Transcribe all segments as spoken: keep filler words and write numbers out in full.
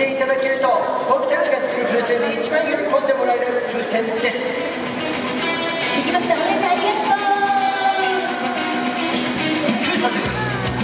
ていただけると僕たちが作る風船で一番喜んでもらえる風船です。 できました。お姉ちゃんありがとう。 風さんです。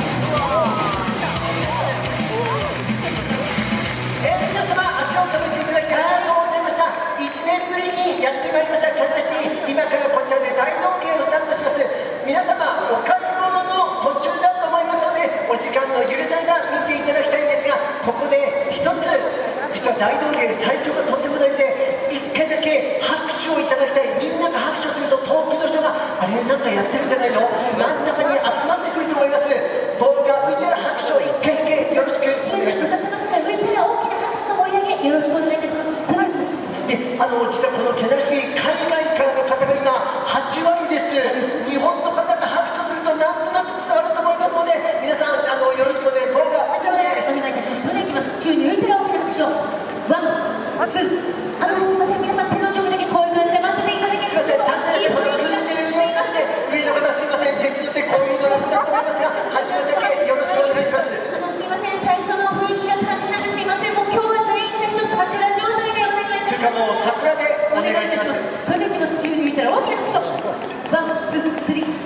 えー、皆様足を止めていただきありがとうございました。いちねんぶりにやってまいりましたキャナシティ、今からこちらで大道芸をスタートします。皆様お買い物の途中だと思いますので、お時間の許されたら見ていただきたいんですが、ここで一つ実は大道芸最初がとっても大事で、一回だけ拍手をいただきたい。みんなが拍手すると遠くの人があれなんかやってるんじゃないの、真ん中に集まってくると思います。棒が浮いたら拍手を一回だけよろしくお願いします。 浮いたら大きな拍手の盛り上げよろしくお願いいたします。それではで、あの実はこのキャナシティ、海外からの方が今はちわりです。日本の方が拍手するとなんとなく伝わると思いますので、皆さんあのよろしくお願い。棒が浮いたらです。 お願いいたします。それではいきます。宙に浮いたら大きな拍手をワンツー。あのすいません、皆さん手の上部だけこういう感じで待ってていただけますか。 すいません、単なるこの組んでるようになって上の方すいません、設置でこういうの楽だと思いますが、初めてだけよろしくお願いします。 あのすいません、最初の雰囲気が感じなんですいません。もう今日は全員最初桜状態でお願いいたします。 しかも桜でお願いします。 それでいきます。宙に浮いたら大きな拍手をワンツースリー。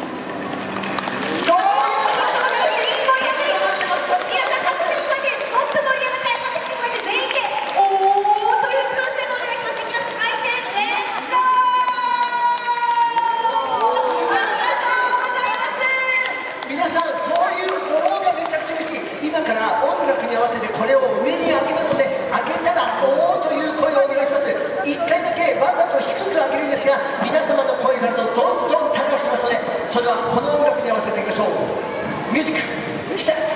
今から音楽に合わせてこれを上に上げますので、上げたら「おー」という声をお願いします。いっかいだけわざと低く上げるんですが、皆様の声があるとどんどん高くしますので、それではこの音楽に合わせていきましょう。ミュージックスタート。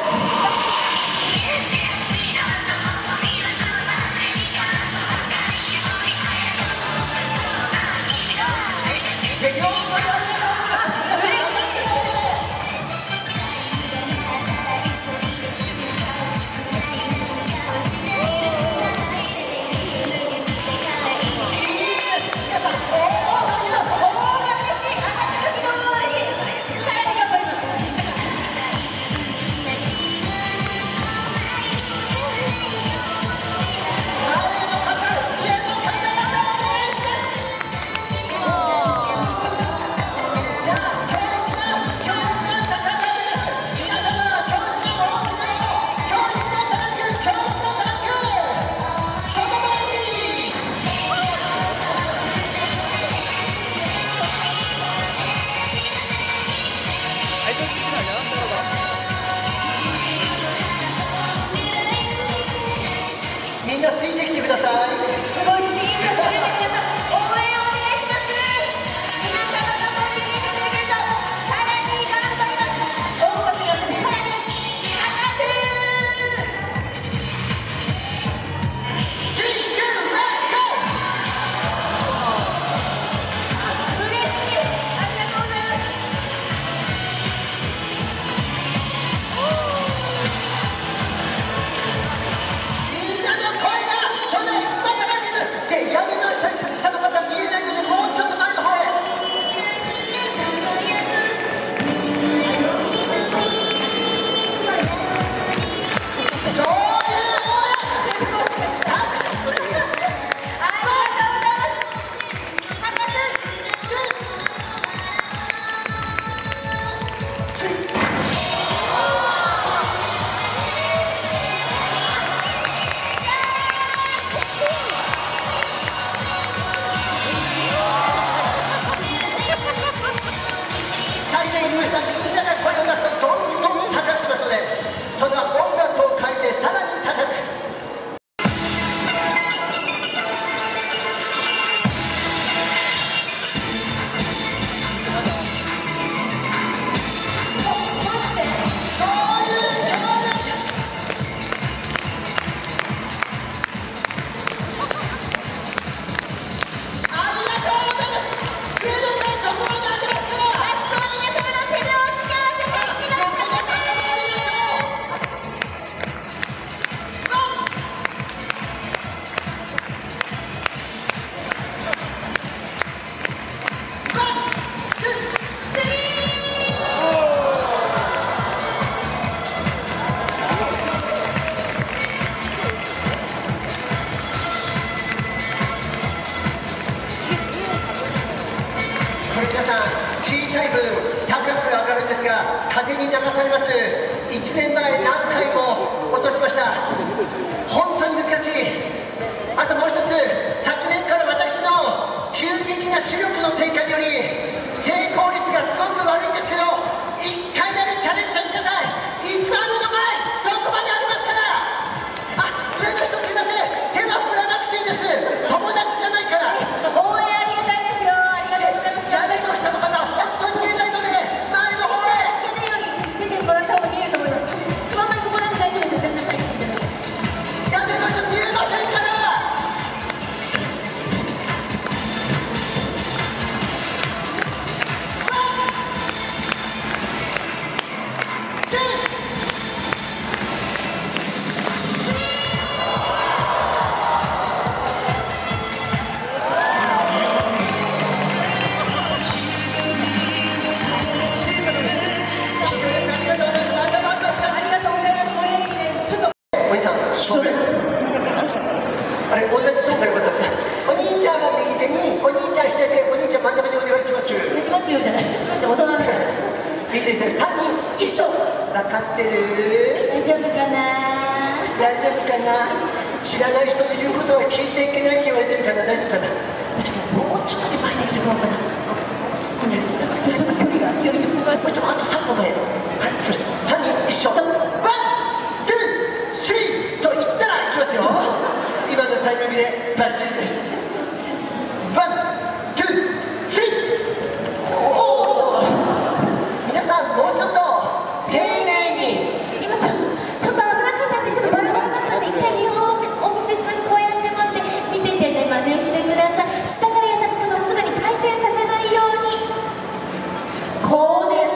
正面。あれ、同じとこが良かったですね。お兄ちゃんは右手に、お兄ちゃん左手、お兄ちゃん真ん中にお願いします。 一番中じゃない、一番中大人だから。 右手左手、さんにん一緒。分かってる？ 大丈夫かな？ 大丈夫かな？知らない人の言うことは聞いちゃいけないって言われてるから大丈夫かな？もうちょっと前に来てもらおうかな。 ちょっと距離が、距離が。 もうちょっとあとさん歩前。はい、よし、さんにん一緒。ワン、ツー、スリーと言ったらいきますよ。今のタイミングでバッチリです。ワン、ツー、スリー。おお。皆さんもうちょっと丁寧に。 今ちょちょっと危なかったんで、ちょっとバラバラだったんで、一回見本をお見せします。こうやって持って見ててね、真似してください。下から優しくまっすぐに回転させないように。こうです。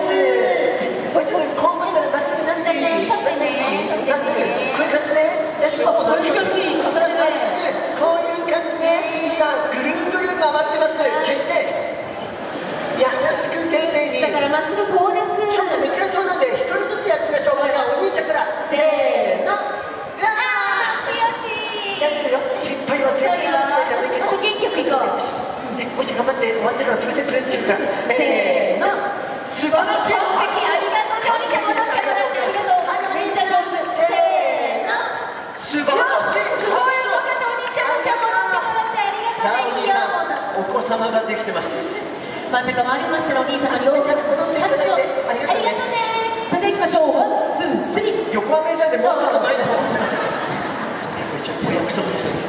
もう一度こう持ったらまっすぐなっていい。 下からね、 まっすぐ、こういう感じね。 そう、どういう感じ？片手で。 こういう感じね。今ぐるんぐるん回ってます。決して優しく丁寧に。 下からまっすぐこうです。 ちょっと難しそうなんで一人ずつやってみましょう。まずはお兄ちゃんから。 せーの。あー、しよし。 やってるよ。失敗は全然また元気よくいこう。 で、もし頑張って終わってから風船プレゼントするから。 せーの。 素晴らしい。 完璧、ありがとう。お兄ちゃん戻ってもらってありがとう。めっちゃ上手。せーの。 素晴らしい。 すごい。分かった。お兄ちゃん、お兄ちゃん戻ってもらってありがとう。 さあ、お兄さん、お子様ができてます。 真ん中回りましたらお兄様に大きな拍手をありがとうね。それでは行きましょう。ワン、ツー、スリー。 横浜メジャーでもうちょっと前の方。すみません。すみません、これちょっとお約束ですよ。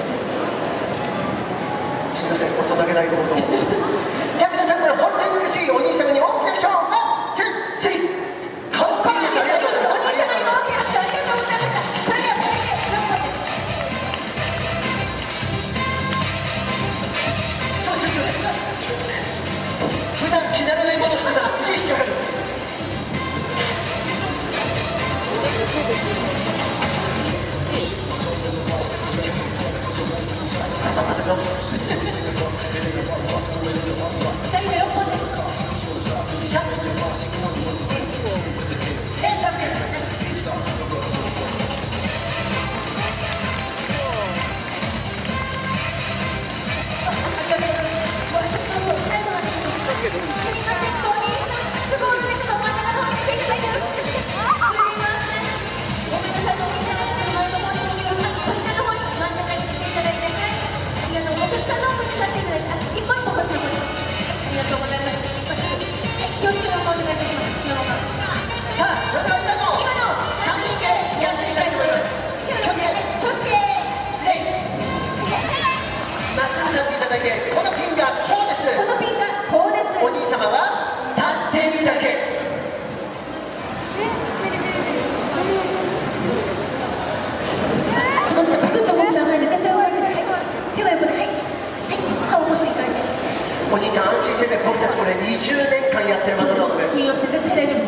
すみません、大人げない行動。じゃあ皆さん、これ本当に嬉しいお兄様に大きな拍手を。ワン、ツー、スリー。かっこいいです。ありがとうございます。 お兄様にも大きな拍手ありがとうございました。それではこれでろっぽんです。 ちょちょちょ。普段着慣れないものってさ、すげえ引っかかる。 ふたりでろっぽんです。お兄さん安心してて、僕たちこれにじゅうねんかんやってる技なので信用して絶対大丈夫です。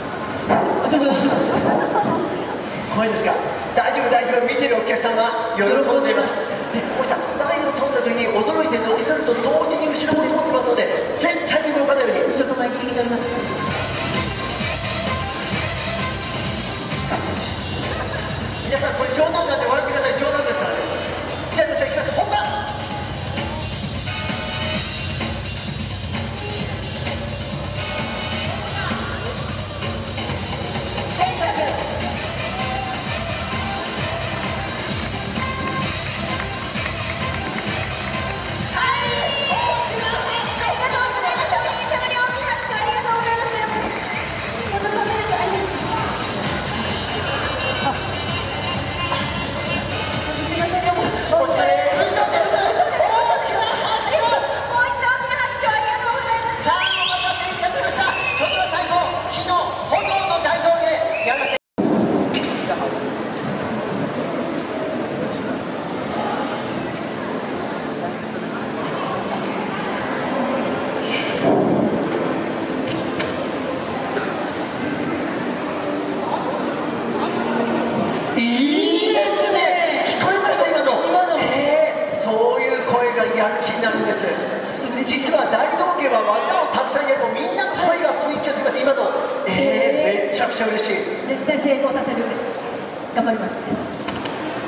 怖いですか？大丈夫大丈夫、見てるお客さんは喜んでいます。で、おじさん、前を通った時に驚いて伸びすると同時に後ろも通ってますので、絶対に動かないように。 後ろと前ギリギリになります。 皆さん、これ冗談なんで笑ってください。冗談ですからね。じゃあ皆さん、いきます。本番。実は大道芸は技をたくさんやるとみんなの声が雰囲気をつきます。今の、えー、めちゃくちゃ嬉しい。 絶対成功させる。頑張ります。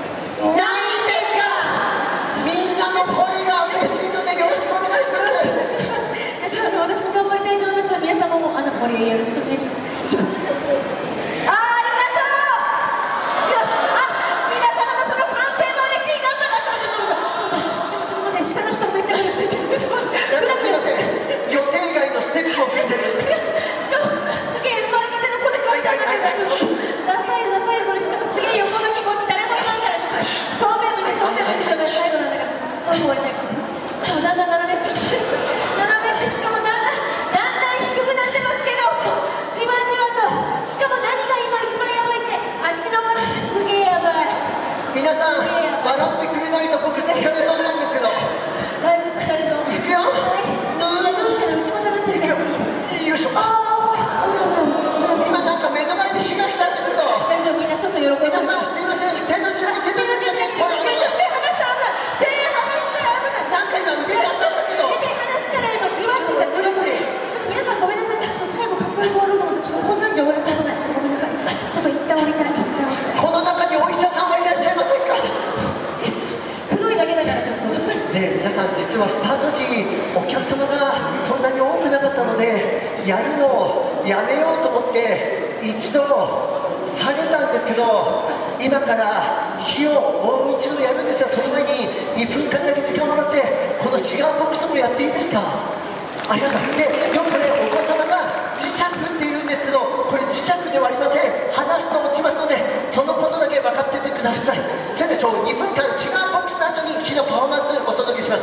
盛り上げよろしくお願いします。いきます。あー、ありがとう。いや、あ、皆様のその歓声も嬉しい。頑張りましょう。ちょっと待って、下の人めっちゃうるついてる。ちょっと待って、 すいません、予定外のステップを見せる。 しかもすげえ生まれたての子で書いてあるんだけど、ちょっとダサいよダサいよ。これしかもすげえ横向き、こっち誰もいないから、ちょっと正面向いて正面向いてちょうだい。最後なんだからちょっとかっこよく終わりたいかも。しかもだんだん斜めってきてる。斜めってしかもだんだんだんだん低くなってますけど、じわじわと。しかも何が今一番やばいって、足の形すげえやばい。 皆さん笑ってくれないと僕疲れそうなんですけど。 だいぶ疲れそう。 いくよ。 ぬーちゃんの内股なってるから、ちょっとよいしょ。今なんか目の前に火が来たんですけど。 大丈夫、みんなちょっと喜んで皆さんすいません、手の準備手の準備。 手離したら危ない。手離したら危ない。 なんか今腕が当たったけど。 手離すから今じわってたじわって。ちょっと皆さんごめんなさい。ちょっと最後かっこよく終わろうと思って、ちょっとこんなんじゃ終わらせたくない。ちょっとごめんなさい。ちょっと一旦降りたい。一旦降りたい。 この中にお医者さんはいらっしゃいませんか。 黒いだけだからちょっと。 で、皆さん実はスタート時お客様がそんなに多くなかったので、やるのをやめようと思って一度下げたんですけど、今から火をもう一度やるんですが、その前ににふんかんだけ時間もらって、このシガーボックスもやっていいですか。ありがとう。で、よくね、お子様が磁石っているんですけど、これ磁石ではありません。離すと落ちますので、そのことだけ分かっててください。それでしょう、にふんかんシガーボックスの後に火のパフォーマンスお届けします。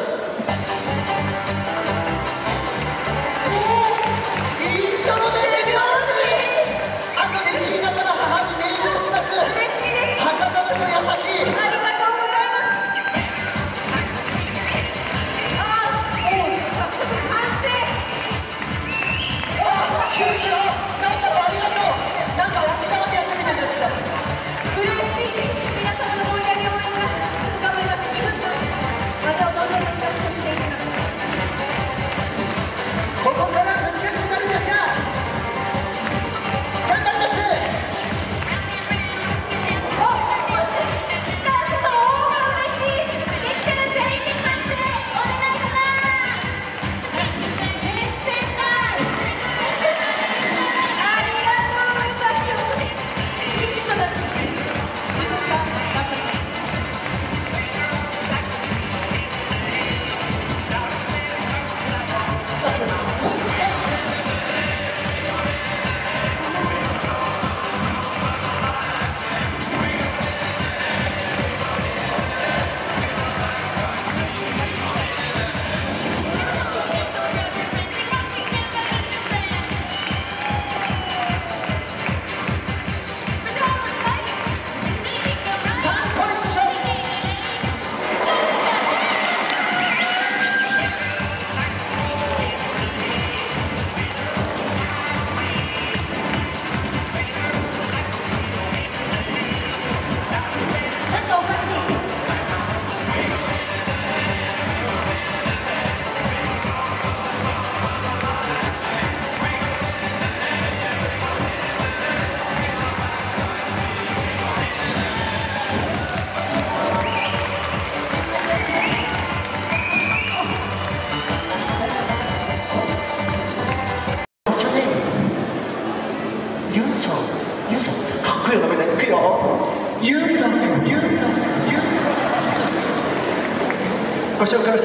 ご紹介した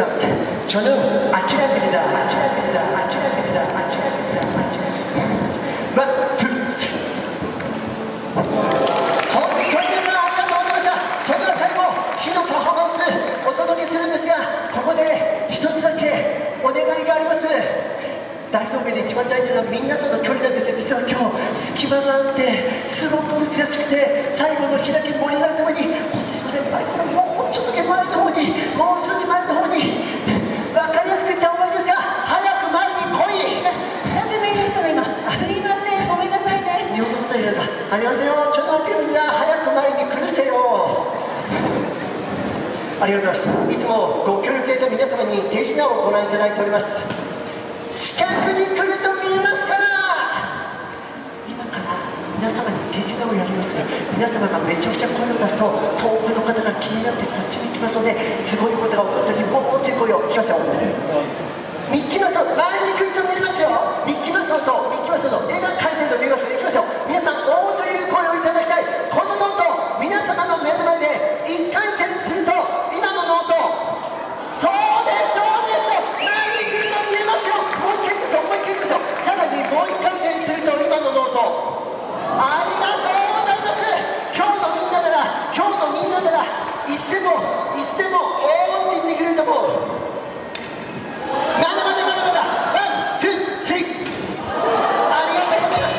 저는아키라빌리다아키라빌리다아키라빌리다아키라빌리다아키라빌리다ワン、ツー、スリー。本当に皆さんありがとうございました。それでは最後火のパフォーマンスお届けするんですが、ここで一つだけお願いがあります。大道芸で一番大事なのはみんなとの距離なんです。実は今日隙間があってすごく難しくて、最後の日だけ盛り上がるために本当にすみません、バイクのもうちょっとだけ前の方に、もう少し前の方に分かりやすく言った方がいいですが、早く前に来い。 なんで命令したの今。すみません、ごめんなさいね。 日本のこと言うかありますよ。ちょっと待ってるんだ、早く前に来るせよ。ありがとうございます。いつもご協力いただいた皆様に手品をご覧いただいております。近くに来ると見えますから、今から皆様に手品をやります。皆様がめちゃくちゃ声を出すと遠くの方が気になってこっちに行きますので、すごいことが起こったりボーッという声を聞きますよ。ミッキーマウス前に来ると見えますよ。ミッキーマウスの音、ミッキーマウスの人の絵が描いてるの見ます。いきますよ。皆さん、おーという声をいただきたい。このノート、皆様の目の前でいっかい転すると、今のノート、そうです、そうです、前にぐっと見えますよ。もう一回ですよ、もう一回ですよ。さらにもう一回転すると、今のノート、ありがとうございます。今日のみんななら、今日のみんななら、いつでも、いつでも、おーって言ってくれると思う。まだまだまだまだ、ワン、ツー、スリー。ありがとうございます。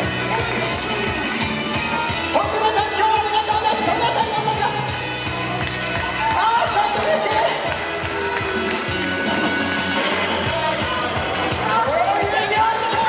本当皆さん、今日はありがとうございます。そんなさい、本当に。ああ、ちょっと嬉しい。おー、いいですよ。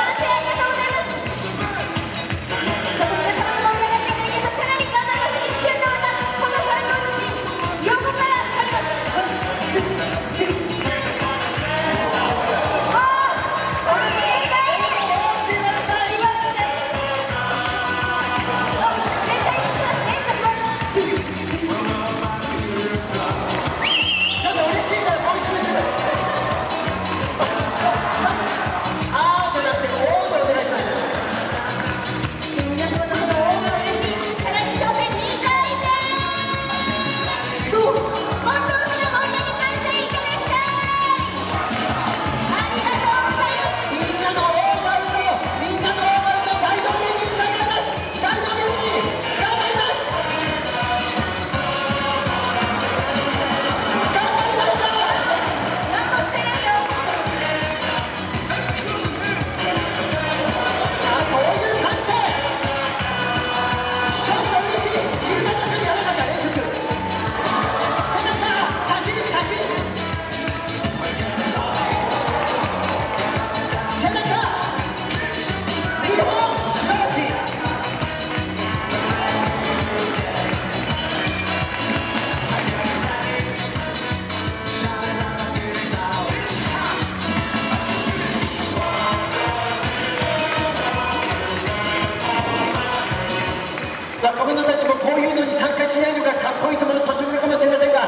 若者たちもこういうのに参加しないのがかっこいいと思う年頃かもしれませんが、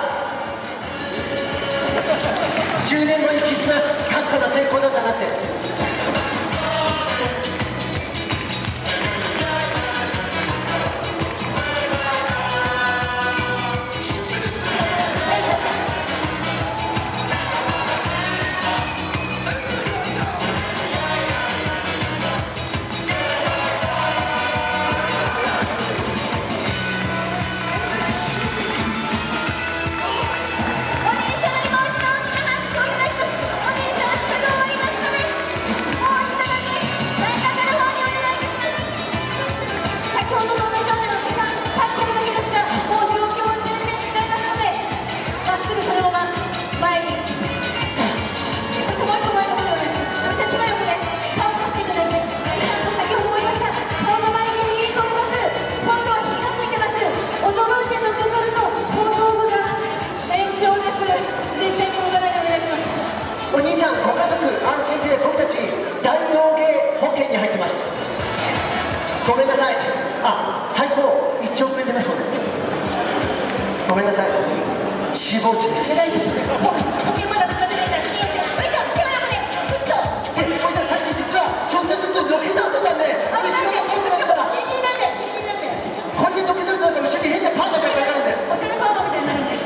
じゅうねんごに気づきます。かすかな抵抗なんだなって。お兄さん、ご家族安心して、僕たち大道芸保険に入ってます。ごめんなさい。あ、最高いちおくえん出ますので。ごめんなさい。死亡値です。大丈夫です。保険まだ使ってないから信用して。お兄さん、手を中でふっと。え、お兄さん、さっき実はちょっとずつのけさってたんで、後ろがポンとしてたら気になって気になってこれでのけされたら後ろに変なパンダがかかるんで、おしゃれパーマみたいになるんで。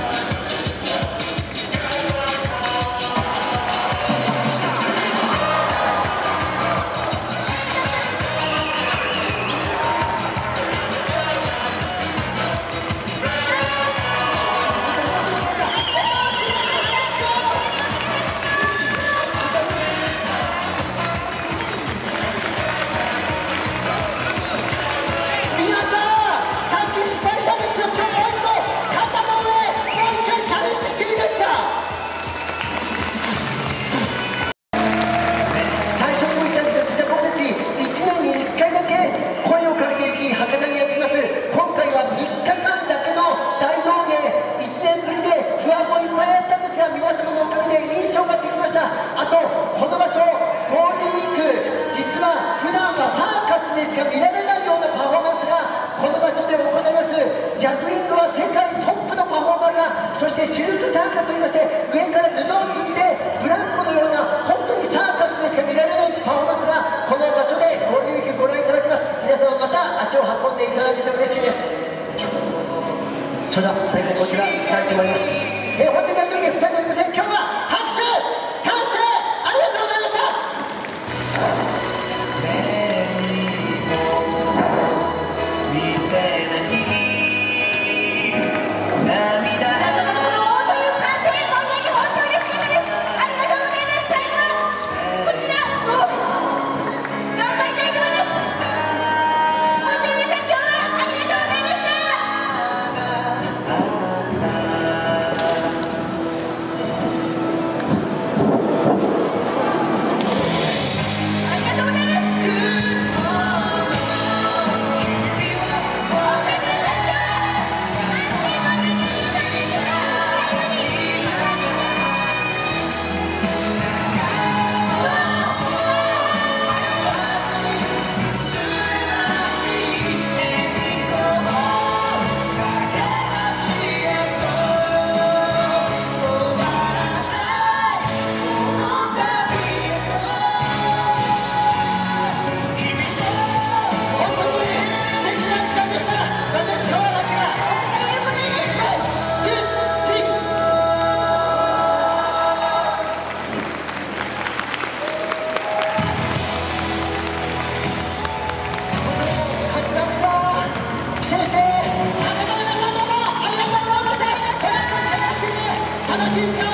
ジャグリングは世界トップのパフォーマーが、そしてシルクサーカスといいまして、上から布をつってブランコのような本当にサーカスでしか見られないパフォーマンスがこのいただけて嬉しいです。それでは最後にこちらいきたいと思います。えー、本当に大道芸ふたりの皆さん、今日は拍手歓声ありがとうございました。楽しいですか？